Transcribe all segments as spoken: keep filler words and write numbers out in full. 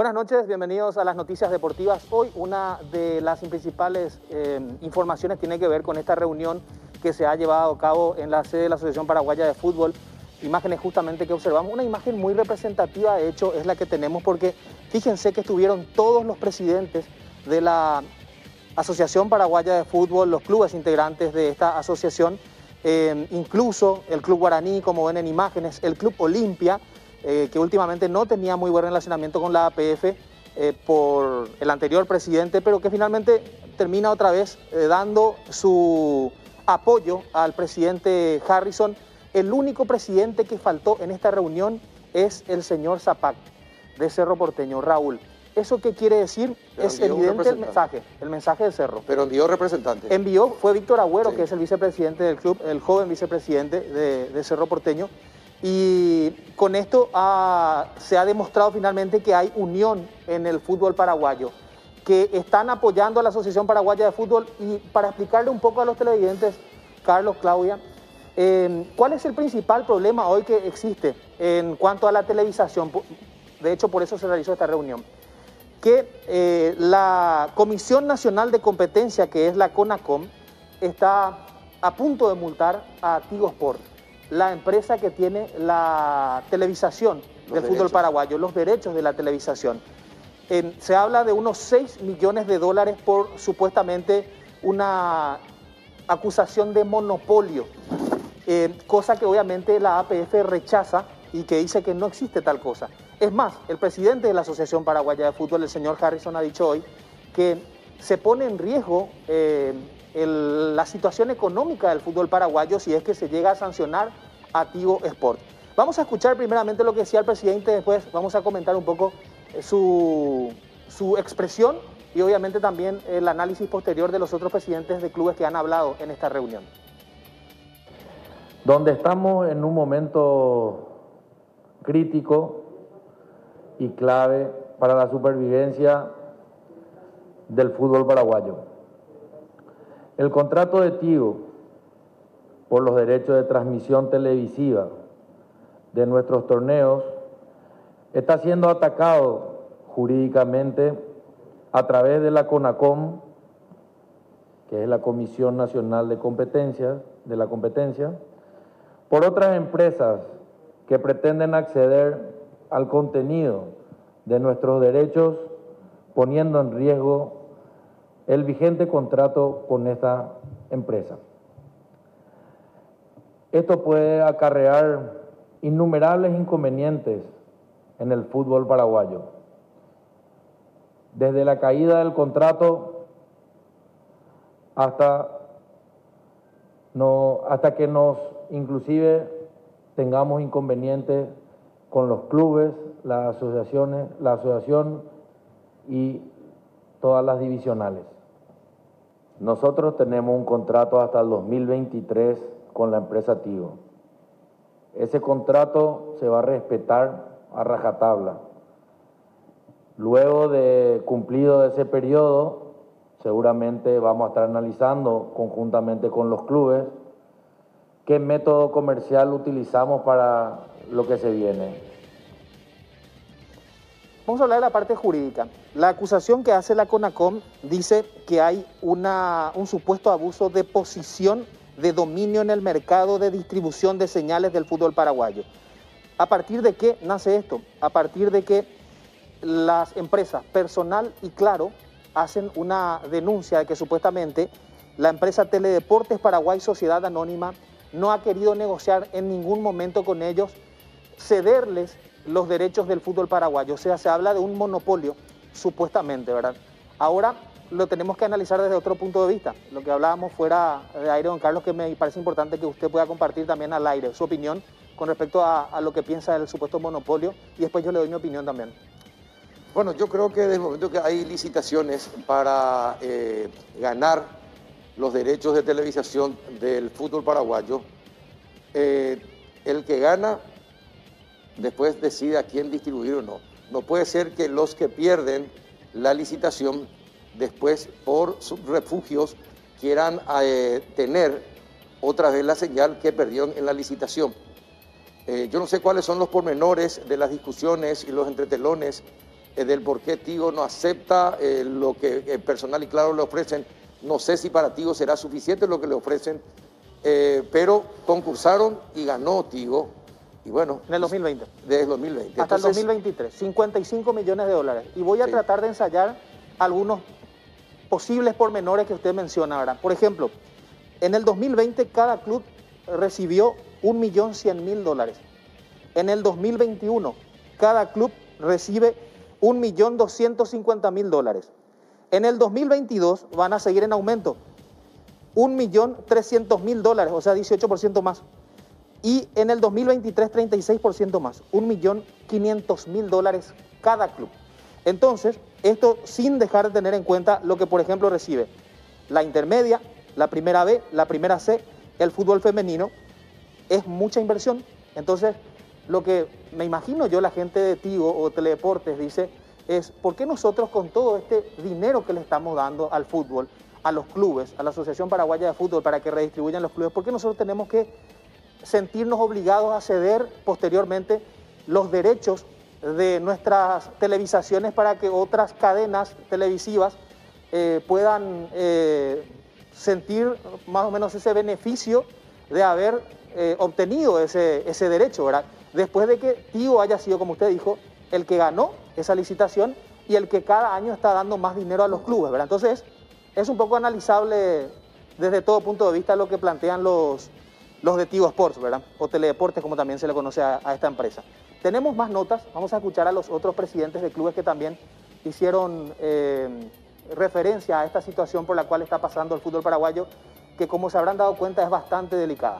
Buenas noches, bienvenidos a las noticias deportivas. Hoy una de las principales eh, informaciones tiene que ver con esta reunión que se ha llevado a cabo en la sede de la Asociación Paraguaya de Fútbol. Imágenes justamente que observamos, una imagen muy representativa, de hecho es la que tenemos porque fíjense que estuvieron todos los presidentes de la Asociación Paraguaya de Fútbol, los clubes integrantes de esta asociación, eh, incluso el Club Guaraní, como ven en imágenes, el Club Olimpia, Eh, que últimamente no tenía muy buen relacionamiento con la A P F eh, por el anterior presidente, pero que finalmente termina otra vez eh, dando su apoyo al presidente Harrison. El único presidente que faltó en esta reunión es el señor Zapac, de Cerro Porteño, Raúl. ¿Eso qué quiere decir? Pero es evidente el mensaje, el mensaje de Cerro. Pero envió representante. Envió, fue Víctor Agüero, Sí. que es el vicepresidente del club, el joven vicepresidente de, de Cerro Porteño. Y con esto ah, se ha demostrado finalmente que hay unión en el fútbol paraguayo, que están apoyando a la Asociación Paraguaya de Fútbol. Y para explicarle un poco a los televidentes, Carlos, Claudia, eh, ¿cuál es el principal problema hoy que existe en cuanto a la televisación? De hecho, por eso se realizó esta reunión. Que eh, la Comisión Nacional de Competencia, que es la CONACOM, está a punto de multar a Tigo Sport, la empresa que tiene la televisación los del derechos. Fútbol paraguayo, los derechos de la televisación. Eh, se habla de unos seis millones de dólares por supuestamente una acusación de monopolio, eh, cosa que obviamente la A P F rechaza y que dice que no existe tal cosa. Es más, el presidente de la Asociación Paraguaya de Fútbol, el señor Harrison, ha dicho hoy que se pone en riesgo eh, El, la situación económica del fútbol paraguayo si es que se llega a sancionar a Tigo Sport. Vamos a escuchar primeramente lo que decía el presidente, después vamos a comentar un poco su, su expresión y obviamente también el análisis posterior de los otros presidentes de clubes que han hablado en esta reunión. Donde estamos en un momento crítico y clave para la supervivencia del fútbol paraguayo. El contrato de Tigo por los derechos de transmisión televisiva de nuestros torneos está siendo atacado jurídicamente a través de la CONACOM, que es la Comisión Nacional de Competencia, de la Competencia, por otras empresas que pretenden acceder al contenido de nuestros derechos, poniendo en riesgo el vigente contrato con esta empresa. Esto puede acarrear innumerables inconvenientes en el fútbol paraguayo. Desde la caída del contrato hasta, no, hasta que nos inclusive tengamos inconvenientes con los clubes, las asociaciones, la asociación y todas las divisionales. Nosotros tenemos un contrato hasta el dos mil veintitrés con la empresa Tigo. Ese contrato se va a respetar a rajatabla. Luego de cumplido ese periodo, seguramente vamos a estar analizando conjuntamente con los clubes qué método comercial utilizamos para lo que se viene. Vamos a hablar de la parte jurídica. La acusación que hace la CONACOM dice que hay una, un supuesto abuso de posición de dominio en el mercado de distribución de señales del fútbol paraguayo. ¿A partir de qué nace esto? A partir de que las empresas Personal y Claro hacen una denuncia de que supuestamente la empresa Teledeportes Paraguay Sociedad Anónima no ha querido negociar en ningún momento con ellos, cederles los derechos del fútbol paraguayo. O sea, se habla de un monopolio, supuestamente, ¿verdad? Ahora lo tenemos que analizar desde otro punto de vista. Lo que hablábamos fuera de aire, don Carlos, que me parece importante que usted pueda compartir también al aire su opinión con respecto a, a lo que piensa del supuesto monopolio, y después yo le doy mi opinión también. Bueno, yo creo que desde el momento que hay licitaciones para eh, ganar los derechos de televisación del fútbol paraguayo, eh, el que gana después decide a quién distribuir o no. No puede ser que los que pierden la licitación después por sus refugios quieran eh, tener otra vez la señal que perdieron en la licitación. Eh, yo no sé cuáles son los pormenores de las discusiones y los entretelones eh, del por qué Tigo no acepta eh, lo que eh, Personal y Claro le ofrecen. No sé si para Tigo será suficiente lo que le ofrecen, eh, pero concursaron y ganó Tigo. Y bueno, en el dos mil veinte. Desde el dos mil veinte. Hasta Entonces, el dos mil veintitrés, cincuenta y cinco millones de dólares. Y voy a sí. tratar de ensayar algunos posibles pormenores que usted menciona ahora. Por ejemplo, en el dos mil veinte cada club recibió un millón cien mil dólares. En el dos mil veintiuno cada club recibe un millón doscientos cincuenta mil dólares. En el dos mil veintidós van a seguir en aumento, un millón trescientos mil dólares, o sea, dieciocho por ciento más. Y en el dos mil veintitrés, treinta y seis por ciento más, un millón quinientos mil dólares cada club. Entonces, esto sin dejar de tener en cuenta lo que, por ejemplo, recibe la intermedia, la primera B, la primera C, el fútbol femenino, es mucha inversión. Entonces, lo que me imagino yo, la gente de Tigo o Teledeportes dice, es ¿por qué nosotros con todo este dinero que le estamos dando al fútbol, a los clubes, a la Asociación Paraguaya de Fútbol para que redistribuyan los clubes, por qué nosotros tenemos que sentirnos obligados a ceder posteriormente los derechos de nuestras televisaciones para que otras cadenas televisivas eh, puedan eh, sentir más o menos ese beneficio de haber eh, obtenido ese, ese derecho, ¿verdad? Después de que Tigo haya sido, como usted dijo, el que ganó esa licitación y el que cada año está dando más dinero a los clubes, ¿verdad? Entonces, es un poco analizable desde todo punto de vista lo que plantean los, los de Tigo Sports, ¿verdad? O Teledeportes, como también se le conoce a, a esta empresa. Tenemos más notas, vamos a escuchar a los otros presidentes de clubes que también hicieron eh, referencia a esta situación por la cual está pasando el fútbol paraguayo, que como se habrán dado cuenta es bastante delicada.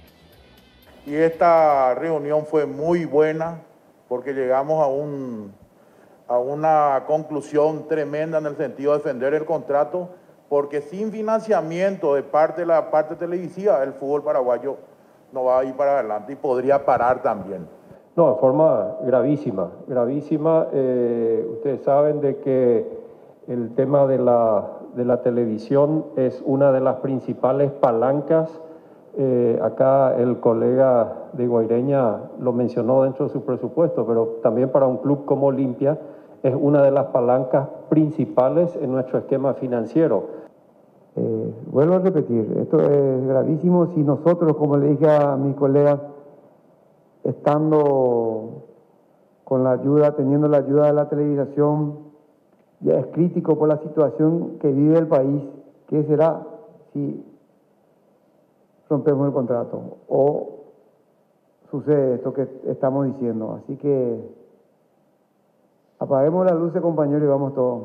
Y esta reunión fue muy buena porque llegamos a, un, a una conclusión tremenda en el sentido de defender el contrato, porque sin financiamiento de parte de la parte televisiva el fútbol paraguayo no va a ir para adelante y podría parar también. No, de forma gravísima, gravísima. Eh, ustedes saben de que el tema de la, de la televisión es una de las principales palancas. Eh, acá el colega de Guaireña lo mencionó dentro de su presupuesto, pero también para un club como Olimpia es una de las palancas principales en nuestro esquema financiero. Eh, vuelvo a repetir, esto es gravísimo. Si nosotros, como le dije a mis colegas, estando con la ayuda, teniendo la ayuda de la televisación, ya es crítico por la situación que vive el país, ¿qué será si rompemos el contrato o sucede esto que estamos diciendo? Así que apaguemos las luces, compañeros, y vamos todos.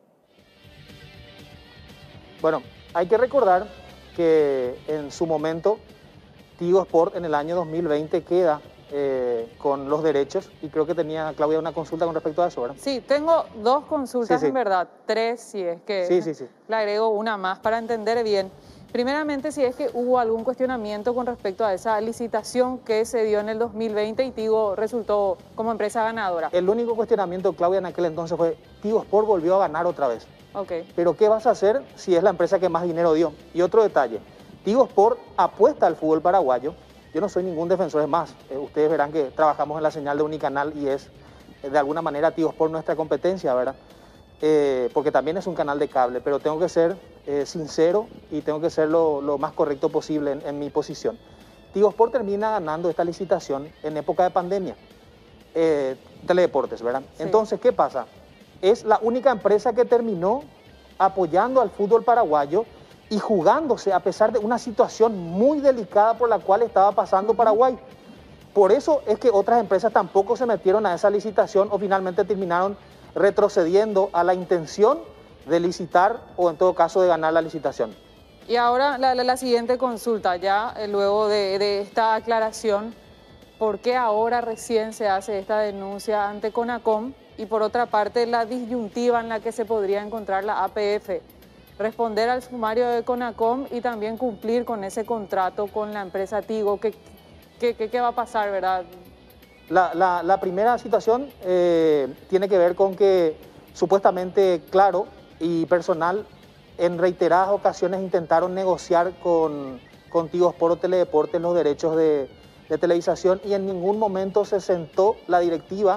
Bueno, hay que recordar que en su momento Tigo Sport en el año dos mil veinte queda eh, con los derechos, y creo que tenía, Claudia, una consulta con respecto a eso, ¿verdad? Sí, tengo dos consultas, sí, sí. en verdad, tres si es que sí, sí, sí. le agrego una más para entender bien. Primeramente, si es que hubo algún cuestionamiento con respecto a esa licitación que se dio en el dos mil veinte y Tigo resultó como empresa ganadora. El único cuestionamiento, Claudia, en aquel entonces fue, Tigo Sport volvió a ganar otra vez. Okay. Pero ¿qué vas a hacer si es la empresa que más dinero dio? Y otro detalle, Tigo Sport apuesta al fútbol paraguayo. Yo no soy ningún defensor, es más, eh, ustedes verán que trabajamos en la señal de Unicanal y es eh, de alguna manera Tigo Sport nuestra competencia, ¿verdad? Eh, porque también es un canal de cable, pero tengo que ser eh, sincero y tengo que ser lo, lo más correcto posible en, en mi posición. Tigo Sport termina ganando esta licitación en época de pandemia, eh, Teledeportes, ¿verdad? Sí. Entonces, ¿qué pasa? Es la única empresa que terminó apoyando al fútbol paraguayo y jugándose a pesar de una situación muy delicada por la cual estaba pasando Paraguay. Por eso es que otras empresas tampoco se metieron a esa licitación o finalmente terminaron retrocediendo a la intención de licitar o en todo caso de ganar la licitación. Y ahora la, la, la siguiente consulta, ya eh, luego de, de esta aclaración, ¿por qué ahora recién se hace esta denuncia ante CONACOM? Y por otra parte, la disyuntiva en la que se podría encontrar la A P F, responder al sumario de CONACOM y también cumplir con ese contrato con la empresa Tigo. ¿Qué, qué, qué, qué va a pasar, verdad? La, la, la primera situación eh, tiene que ver con que supuestamente Claro y Personal en reiteradas ocasiones intentaron negociar con, con Tigo Sport o Teledeportes los derechos de, de televisación y en ningún momento se sentó la directiva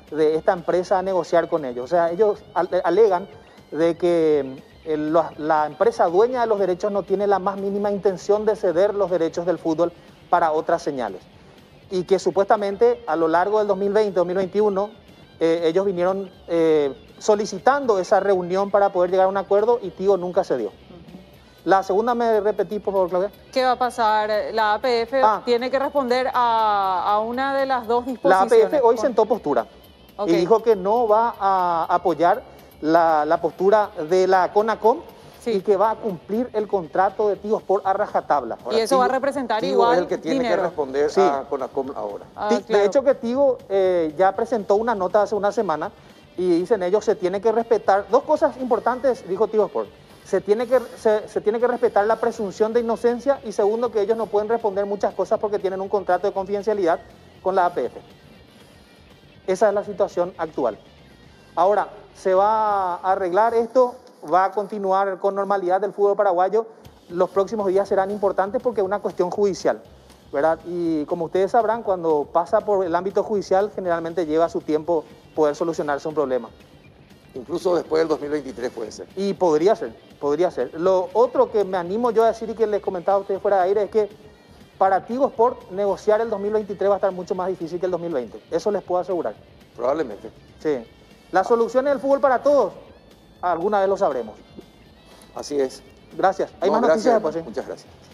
de esta empresa a negociar con ellos. O sea, ellos alegan de que el, la, la empresa dueña de los derechos no tiene la más mínima intención de ceder los derechos del fútbol para otras señales. Y que supuestamente a lo largo del dos mil veinte, dos mil veintiuno, eh, ellos vinieron eh, solicitando esa reunión para poder llegar a un acuerdo y Tigo nunca se dio. La segunda, ¿me repetí, por favor, Claudia? ¿Qué va a pasar? La A P F ah, tiene que responder a, a una de las dos disposiciones. La A P F hoy sentó postura okay. y dijo que no va a apoyar la, la postura de la CONACOM sí. y que va a cumplir el contrato de Tigo Sport a rajatabla. Ahora, y eso Tigo, va a representar Tigo igual es el que tiene dinero. que responder sí. a CONACOM ahora. Ah, de claro. hecho que Tigo eh, ya presentó una nota hace una semana y dicen ellos se tiene que respetar, dos cosas importantes dijo Tigo Sport. Se tiene, que, se, se tiene que respetar la presunción de inocencia y segundo que ellos no pueden responder muchas cosas porque tienen un contrato de confidencialidad con la A P F. Esa es la situación actual. Ahora, se va a arreglar esto, va a continuar con normalidad el fútbol paraguayo. Los próximos días serán importantes porque es una cuestión judicial, ¿verdad? Y como ustedes sabrán, cuando pasa por el ámbito judicial, generalmente lleva su tiempo poder solucionarse un problema. Incluso después del dos mil veintitrés puede ser. Y podría ser, podría ser. Lo otro que me animo yo a decir y que les comentaba a ustedes fuera de aire es que para Tigo Sport negociar el dos mil veintitrés va a estar mucho más difícil que el dos mil veinte. Eso les puedo asegurar. Probablemente. Sí. Las soluciones del fútbol para todos, alguna vez lo sabremos. Así es. Gracias. Hay no, más gracias, noticias después. ¿Sí? Muchas gracias.